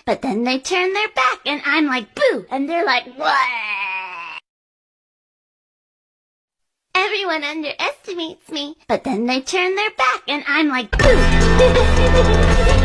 But then they turn their back and I'm like, boo! And they're like, what? Everyone underestimates me. But then they turn their back and I'm like, boo!